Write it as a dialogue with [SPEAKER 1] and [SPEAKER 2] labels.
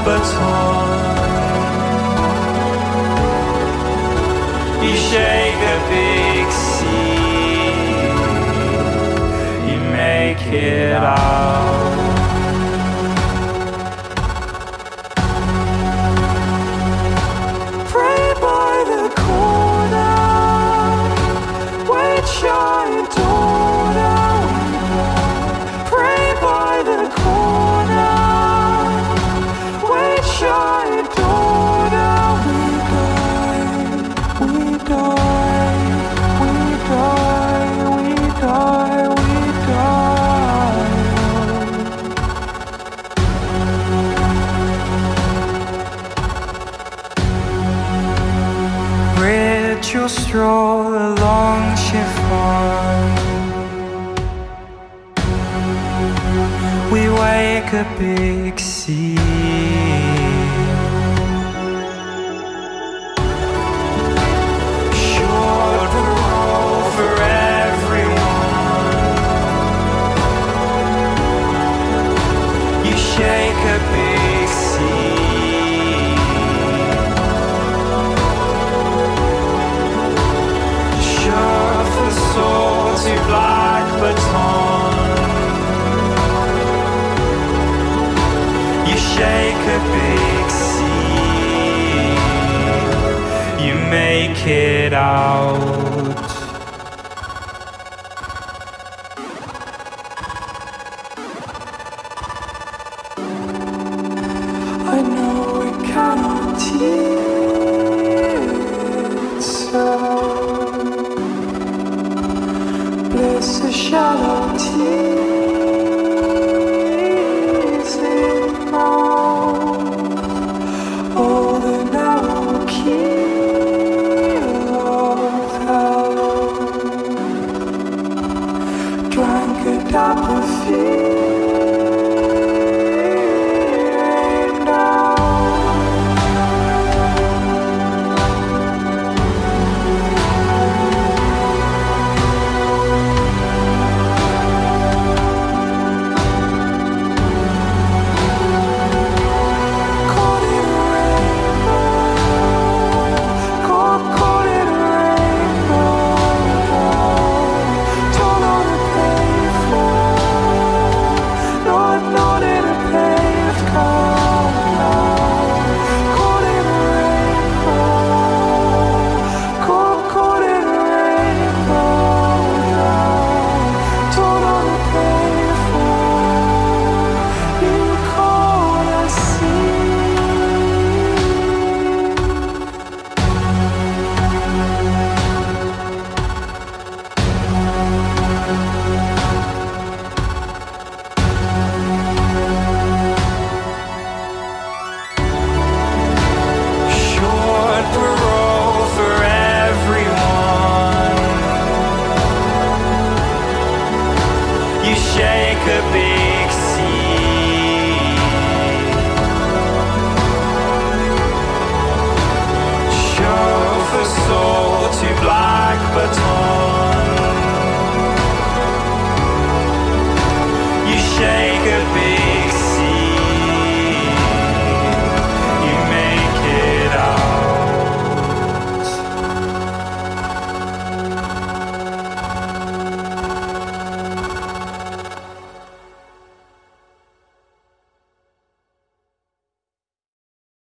[SPEAKER 1] baton. You shake a big sea, you make it out. Pray by the corner, wait your daughter. Pray by the corner, wait your daughter. We die, we die, we die, we die, we die. Ritual stroll along chiffon. We wake a big sea. Short roll for everyone. You shake a big sea. Shove the sword to black baton. You shake a big sea, you make it out. I know it cannot teach so. Bliss a shallow teasing mouth, all the narrow keel of hell. Drank a dapper feeling down. Caught in a rainbow, caught in a rainbow. Torn on a pavement, not in a paved car. Caught in a rainbow, caught in a rainbow. Torn on a pavement, you can't see. Short parole for everyone. You shake a big sea. Shove a soul to black baton.